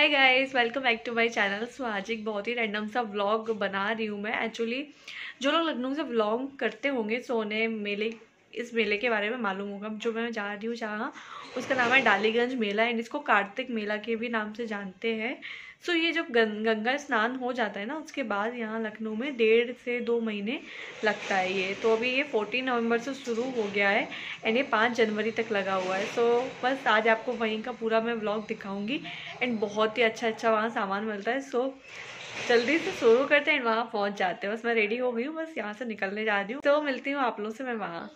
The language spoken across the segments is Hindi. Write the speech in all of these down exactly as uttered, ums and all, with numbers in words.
Hi guys, welcome back to my channel. So आज एक बहुत ही रैंडम सा व्लॉग बना रही हूँ मैं। एक्चुअली जो लोग लखनऊ से व्लॉग करते होंगे सो उन्हें मेले इस मेले के बारे में मालूम होगा। जो मैं जा रही हूँ जहाँ, उसका नाम है डालीगंज मेला एंड इसको कार्तिक मेला के भी नाम से जानते हैं। सो ये जब गंगा स्नान हो जाता है ना, उसके बाद यहाँ लखनऊ में डेढ़ से दो महीने लगता है ये। तो अभी ये चौदह नवंबर से शुरू हो गया है एंड ये पाँच जनवरी तक लगा हुआ है। सो बस आज आपको वहीं का पूरा मैं व्लॉग दिखाऊंगी एंड बहुत ही अच्छा अच्छा वहाँ सामान मिलता है। सो जल्दी से शुरू करते हैं एंड वहाँ पहुँच जाते हैं। बस मैं रेडी हो गई हूँ, बस यहाँ से निकलने जा रही हूँ। तो मिलती हूँ आप लोगों से मैं वहाँ।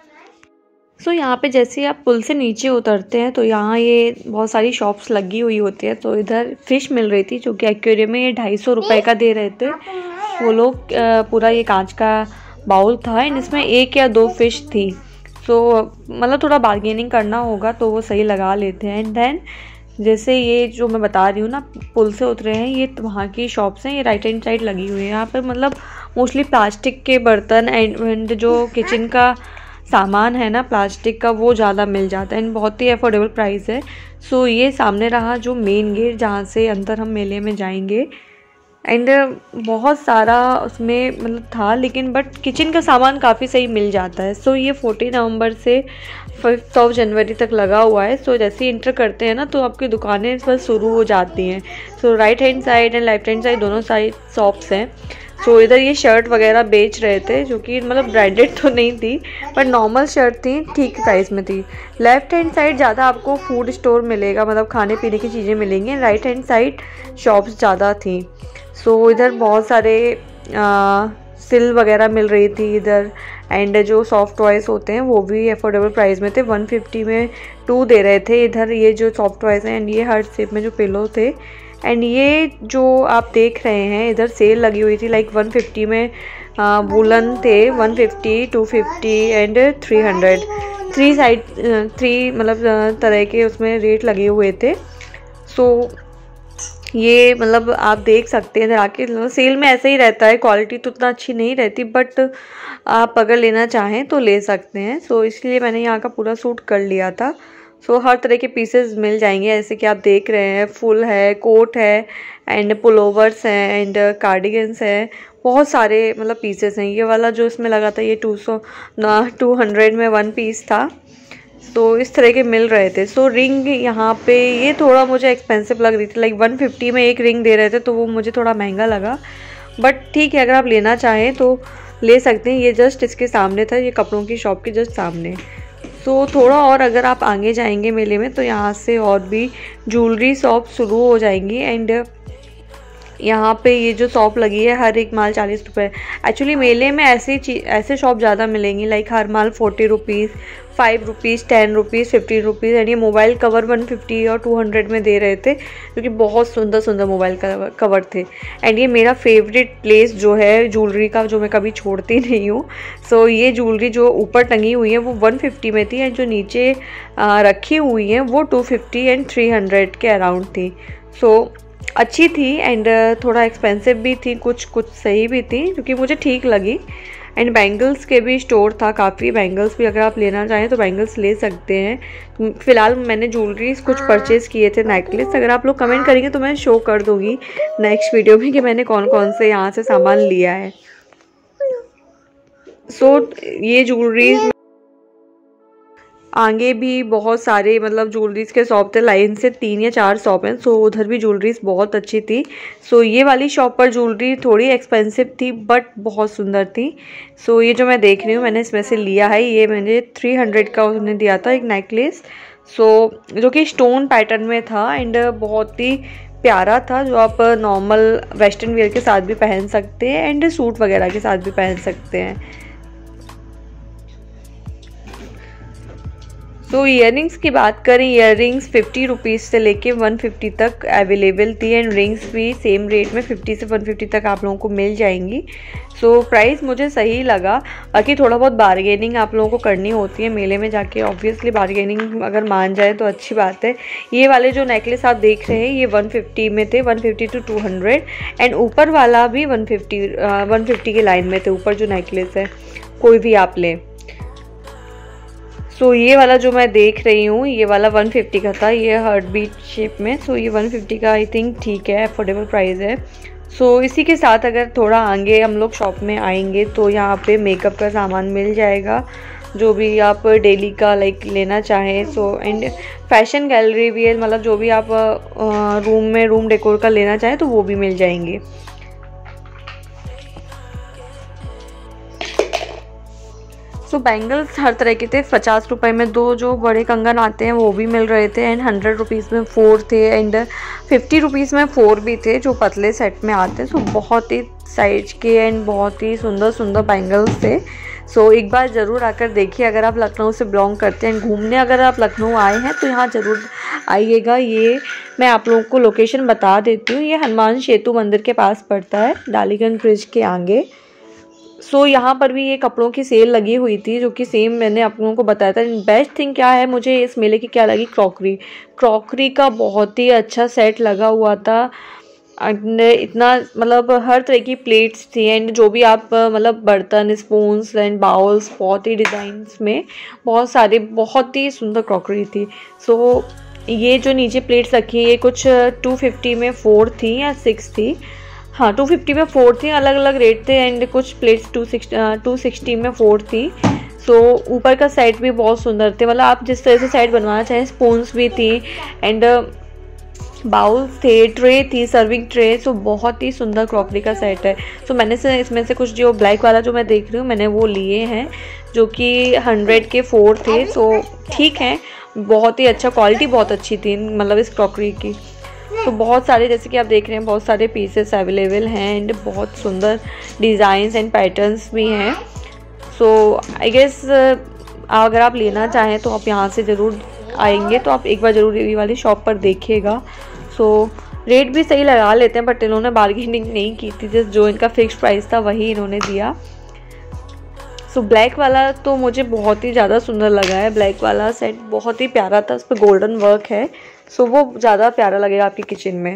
सो so, यहाँ पे जैसे आप पुल से नीचे उतरते हैं तो यहाँ ये बहुत सारी शॉप्स लगी हुई होती है। तो इधर फ़िश मिल रही थी जो कि एक्वेरियम में ये ढाई सौ रुपये का दे रहे थे वो लोग। पूरा ये कांच का बाउल था एंड इसमें एक या दो फिश थी। सो so, मतलब थोड़ा बार्गेनिंग करना होगा तो वो सही लगा लेते हैं। एंड देन जैसे ये जो मैं बता रही हूँ ना, पुल से उतरे हैं, ये वहाँ की शॉप्स हैं, ये राइट हैंड साइड लगी हुई है। यहाँ पर मतलब मोस्टली प्लास्टिक के बर्तन एंड जो किचन का सामान है ना प्लास्टिक का, वो ज़्यादा मिल जाता है एंड बहुत ही अफोर्डेबल प्राइस है। सो ये सामने रहा जो मेन गेट जहाँ से अंदर हम मेले में जाएंगे। एंड बहुत सारा उसमें मतलब था, लेकिन बट किचन का सामान काफ़ी सही मिल जाता है। सो ये चौदह नवंबर से फिफ्थ ऑफ जनवरी तक लगा हुआ है। सो जैसे ही इंटर करते हैं ना तो आपकी दुकानें बस शुरू हो जाती हैं। So right hand side and left hand side दोनों साइड शॉप्स हैं। सो so, इधर ये शर्ट वगैरह बेच रहे थे जो कि मतलब ब्रांडेड तो नहीं थी पर नॉर्मल शर्ट थी, ठीक प्राइस में थी। लेफ्ट हैंड साइड ज़्यादा आपको फूड स्टोर मिलेगा, मतलब खाने पीने की चीज़ें मिलेंगी। राइट हैंड साइड शॉप्स ज़्यादा थी। सो so, इधर बहुत सारे आ, सिल वगैरह मिल रही थी इधर। एंड जो सॉफ्ट टॉयज़ होते हैं वो भी अफोर्डेबल प्राइस में थे, वन फिफ्टी में टू दे रहे थे इधर। ये जो सॉफ्ट टॉयज़ हैं एंड ये हर शेप में जो पिलो थे। एंड ये जो आप देख रहे हैं इधर सेल लगी हुई थी, लाइक वन फिफ्टी में वुलन थे, one fifty, two fifty and three hundred, three side three मतलब तरह के उसमें रेट लगे हुए थे। सो ये मतलब आप देख सकते हैं इधर आके, सेल में ऐसा ही रहता है, क्वालिटी तो उतना अच्छी नहीं रहती बट आप अगर लेना चाहें तो ले सकते हैं। सो इसलिए मैंने यहाँ का पूरा सूट कर लिया था। सो so, हर तरह के पीसेस मिल जाएंगे, जैसे कि आप देख रहे हैं फुल है, कोट है एंड पुलोवर्स हैं एंड कार्डिगन्स हैं, बहुत सारे मतलब पीसेस हैं। ये वाला जो इसमें लगा था ये टू सौ ना टू हंड्रेड में वन पीस था। तो इस तरह के मिल रहे थे। सो so, रिंग यहाँ पे ये थोड़ा मुझे एक्सपेंसिव लग रही थी, लाइक वन फिफ्टी में एक रिंग दे रहे थे तो वो मुझे थोड़ा महंगा लगा। बट ठीक है, अगर आप लेना चाहें तो ले सकते हैं। ये जस्ट इसके सामने था, ये कपड़ों की शॉप के जस्ट सामने। तो थोड़ा और अगर आप आगे जाएंगे मेले में तो यहाँ से और भी ज्वेलरी शॉप शुरू हो जाएंगी। एंड यहाँ पे ये जो शॉप लगी है हर एक माल चालीस रुपये। एक्चुअली मेले में ऐसे ऐसे शॉप ज़्यादा मिलेंगी, लाइक हर माल forty rupees, five rupees, ten rupees, fifteen rupees. And ये मोबाइल कवर वन फिफ्टी और टू हंड्रेड में दे रहे थे, क्योंकि बहुत सुंदर सुंदर मोबाइल कवर थे। एंड ये मेरा फेवरेट प्लेस जो है ज्वेलरी का, जो मैं कभी छोड़ती नहीं हूँ। सो so, ये ज्वेलरी जो ऊपर टंगी हुई है वो वन फिफ्टी में थी एंड जो नीचे आ, रखी हुई हैं वो two fifty and three hundred के अराउंड थी। सो so, अच्छी थी एंड थोड़ा एक्सपेंसिव भी थी, कुछ कुछ सही भी थी क्योंकि मुझे ठीक लगी। एंड बैंगल्स के भी स्टोर था, काफ़ी बैंगल्स भी अगर आप लेना चाहें तो बैंगल्स ले सकते हैं। फ़िलहाल मैंने ज्वेलरीज कुछ परचेज़ किए थे, नेकलेस। अगर आप लोग कमेंट करेंगे तो मैं शो कर दूँगी नेक्स्ट वीडियो में कि मैंने कौन कौन से यहाँ से सामान लिया है। सो so, ये ज्वेलरीज आगे भी बहुत सारे मतलब ज्वेलरीज के शॉप थे, लाइन से तीन या चार शॉप हैं। सो उधर भी ज्वेलरीज बहुत अच्छी थी। सो ये वाली शॉप पर ज्वेलरी थोड़ी एक्सपेंसिव थी बट बहुत सुंदर थी। सो ये जो मैं देख रही हूँ मैंने इसमें से लिया है, ये मैंने थ्री हंड्रेड का उसने दिया था एक नेकलेस। सो जो कि स्टोन पैटर्न में था एंड बहुत ही प्यारा था, जो आप नॉर्मल वेस्टर्न वेयर के साथ भी पहन सकते हैं एंड सूट वगैरह के साथ भी पहन सकते हैं। तो ईयररिंग्स की बात करें, ईयररिंग्स फिफ्टी रुपीज़ से लेके वन फिफ्टी तक अवेलेबल थी एंड रिंग्स भी सेम रेट में फिफ्टी से वन फिफ्टी तक आप लोगों को मिल जाएंगी। सो so, प्राइस मुझे सही लगा। बाकी थोड़ा बहुत बार्गेनिंग आप लोगों को करनी होती है मेले में जाके, ऑब्वियसली बार्गेनिंग अगर मान जाए तो अच्छी बात है। ये वाले जो नेकलेस आप देख रहे हैं ये वन फिफ्टी में थे, one fifty two two hundred and ऊपर वाला भी वन फिफ्टी के लाइन में थे, ऊपर जो नेकलेस है कोई भी आप लें। सो so, ये वाला जो मैं देख रही हूँ ये वाला वन फिफ्टी का था, ये हार्ट बीट शेप में। सो so, ये वन फिफ्टी का आई थिंक ठीक है, अफोर्डेबल प्राइस है। सो so, इसी के साथ अगर थोड़ा आगे हम लोग शॉप में आएंगे तो यहाँ पे मेकअप का सामान मिल जाएगा, जो भी आप डेली का लाइक लेना चाहें। सो एंड फैशन गैलरी भी है, मतलब जो भी आप रूम में रूम डेकोर का लेना चाहें तो वो भी मिल जाएंगे। सो so, बैंगल्स हर तरह के थे। पचास रुपए में दो जो बड़े कंगन आते हैं वो भी मिल रहे थे, एंड हंड्रेड रुपीज़ में फ़ोर थे, एंड फिफ्टी रुपीज़ में फ़ोर भी थे जो पतले सेट में आते हैं। सो so, बहुत ही साइज के एंड बहुत ही सुंदर सुंदर बैंगल्स थे। सो so, एक बार ज़रूर आकर देखिए, अगर आप लखनऊ से बिलोंग करते हैं, घूमने अगर आप लखनऊ आए हैं तो यहाँ ज़रूर आइएगा। ये मैं आप लोगों को लोकेशन बता देती हूँ, ये हनुमान सेतु मंदिर के पास पड़ता है, डालीगंज ब्रिज के आगे। सो so, यहाँ पर भी ये कपड़ों की सेल लगी हुई थी, जो कि सेम मैंने आप लोगों को बताया था। बेस्ट थिंग क्या है मुझे इस मेले की क्या लगी, क्रॉकरी क्रॉकरी का बहुत ही अच्छा सेट लगा हुआ था। इतना मतलब हर तरह की प्लेट्स थी, एंड जो भी आप मतलब बर्तन, स्पून्स एंड बाउल्स, बहुत ही डिज़ाइंस में बहुत सारे, बहुत ही सुंदर क्रॉकरी थी। सो so, ये जो नीचे प्लेट्स रखी है ये कुछ टू फिफ्टी में फोर थी या सिक्स थी, हाँ टू फिफ्टी में फोर थी, अलग अलग रेट थे। एंड कुछ plates two six two sixty में फोर थी। सो so, ऊपर का सेट भी बहुत सुंदर थे, मतलब आप जिस तरह से सेट बनवाना चाहें। स्पून्स भी थी एंड बाउल्स थे, ट्रे थी, सर्विंग ट्रे। सो बहुत ही सुंदर क्रॉकरी का सेट है। सो so, मैंने से इसमें से कुछ जो ब्लैक वाला जो मैं देख रही हूँ मैंने वो लिए हैं, जो कि हंड्रेड के फोर थे। सो so, ठीक है, बहुत ही अच्छा, क्वालिटी बहुत अच्छी थी मतलब इस क्रॉकरी की। तो बहुत सारे, जैसे कि आप देख रहे हैं, बहुत सारे पीसेस अवेलेबल हैं एंड बहुत सुंदर डिज़ाइंस एंड पैटर्न्स भी हैं। सो आई गेस अगर आप लेना चाहें तो आप यहाँ से ज़रूर आएंगे तो आप एक बार ज़रूर ये वाली शॉप पर देखिएगा। सो रेट भी सही लगा लेते हैं, बट इन्होंने बार्गेनिंग नहीं की थी, जस्ट जो इनका फिक्स प्राइस था वही इन्होंने दिया। सो so, ब्लैक वाला तो मुझे बहुत ही ज़्यादा सुंदर लगा है। ब्लैक वाला सेट बहुत ही प्यारा था, उस पर गोल्डन वर्क है। सो so, वो ज़्यादा प्यारा लगेगा आपकी किचन में।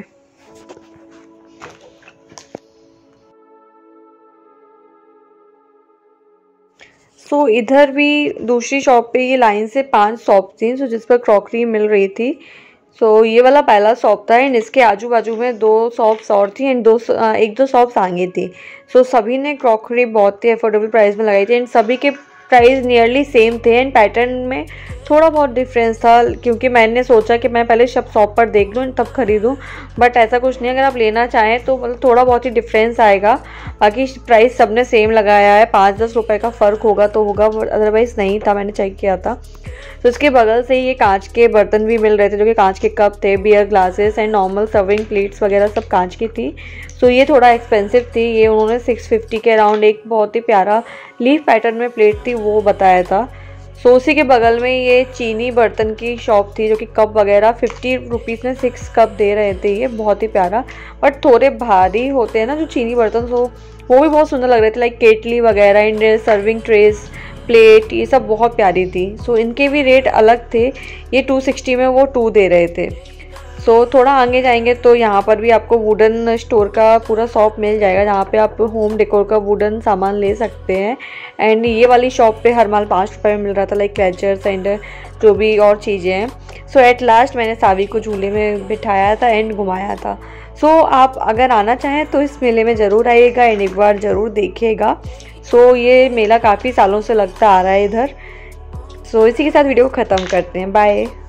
सो so, इधर भी दूसरी शॉप पे ये लाइन से पांच शॉप थी, सो जिस पर क्रॉकरी मिल रही थी। सो so, ये वाला पहला शॉप था, एंड इसके आजू बाजू में दो शॉप्स और थी, एंड दो एक दो शॉप्स आगे थी। सो so, सभी ने क्रॉकरी बहुत ही अफोर्डेबल प्राइस में लगाई थी, एंड सभी के प्राइस नियरली सेम थे, एंड पैटर्न में थोड़ा बहुत डिफरेंस था, क्योंकि मैंने सोचा कि मैं पहले सब शॉप पर देख लूँ तब खरीदूँ, बट ऐसा कुछ नहीं। अगर आप लेना चाहें तो मतलब थोड़ा बहुत ही डिफरेंस आएगा, बाकी प्राइस सबने सेम लगाया है। पाँच दस रुपए का फ़र्क होगा तो होगा, अदरवाइज़ नहीं था, मैंने चेक किया था। तो इसके बगल से ये कांच के बर्तन भी मिल रहे थे, जो कि कांच के कप थे, beer glasses and normal serving plates वगैरह सब कांच की थी। सो ये थोड़ा एक्सपेंसिव थी, ये उन्होंने सिक्स फिफ्टी के अराउंड एक बहुत ही प्यारा लीफ पैटर्न में प्लेट थी वो बताया था। सो उसी के बगल में ये चीनी बर्तन की शॉप थी, जो कि कप वगैरह फिफ्टी रुपीज़ में सिक्स कप दे रहे थे। ये बहुत ही प्यारा, बट थोड़े भारी होते हैं ना जो चीनी बर्तन, सो वो भी बहुत सुंदर लग रहे थे, लाइक केटली वगैरह एंड सर्विंग ट्रेस, प्लेट, ये सब बहुत प्यारी थी। सो इनके भी रेट अलग थे, ये टू सिक्सटी में वो टू दे रहे थे। सो so, थोड़ा आगे जाएंगे तो यहाँ पर भी आपको वुडन स्टोर का पूरा शॉप मिल जाएगा, जहाँ पे आप होम डेकोर का वुडन सामान ले सकते हैं। एंड ये वाली शॉप पे हर माल पाँच रुपये में मिल रहा था, लाइक क्लचर्स एंड जो भी और चीज़ें हैं। सो एट लास्ट मैंने सावी को झूले में बिठाया था एंड घुमाया था। सो so, आप अगर आना चाहें तो इस मेले में ज़रूर आइएगा एंड एक बार ज़रूर देखिएगा। सो so, ये मेला काफ़ी सालों से लगता आ रहा है इधर। सो so, इसी के साथ वीडियो को ख़त्म करते हैं, बाय।